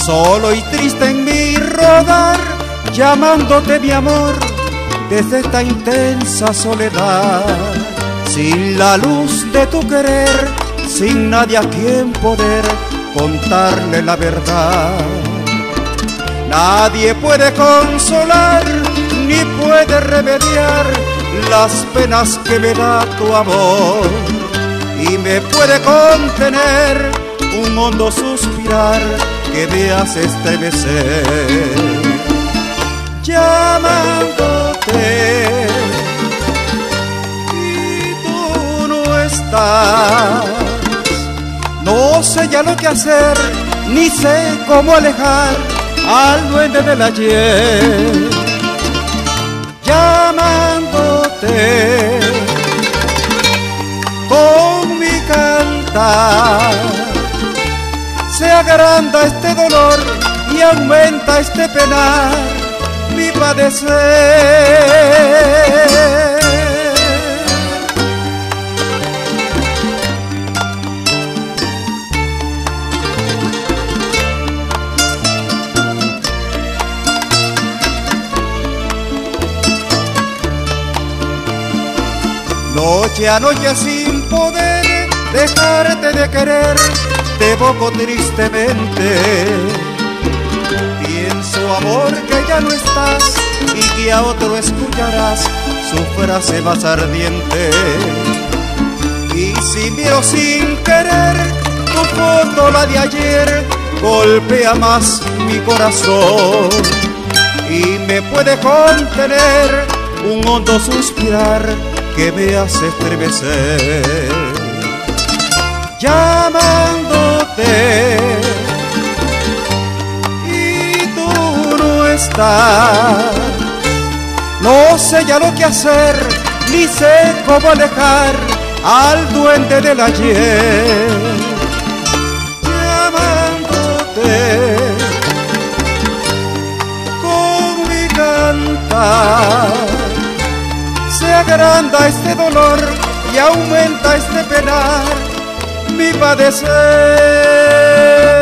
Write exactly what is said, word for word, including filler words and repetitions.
Solo y triste en mi rodar, llamándote mi amor desde esta intensa soledad. Sin la luz de tu querer, sin nadie a quien poder contarle la verdad. Nadie puede consolar ni puede remediar las penas que me da tu amor, y me puede contener un hondo suspirar que me hace estremecer. Llamándote y tú no estás, no sé ya lo que hacer, ni sé cómo alejar al duende del ayer. Llamándote con mi cantar, se agranda este dolor y aumenta este penar, mi padecer. Noche a noche sin poder dejarte de querer, te evoco tristemente. Pienso, amor, que ya no estás y que a otro escucharás su frase más ardiente. Y si miro sin querer tu foto, la de ayer, golpea más mi corazón y me puede contener un hondo suspirar que me hace estremecer. Llamándote y tú no estás, no sé ya lo que hacer, ni sé cómo alejar al duende del ayer. Llamándote con mi cantar, se agranda este dolor y aumenta este penar, mi padecer.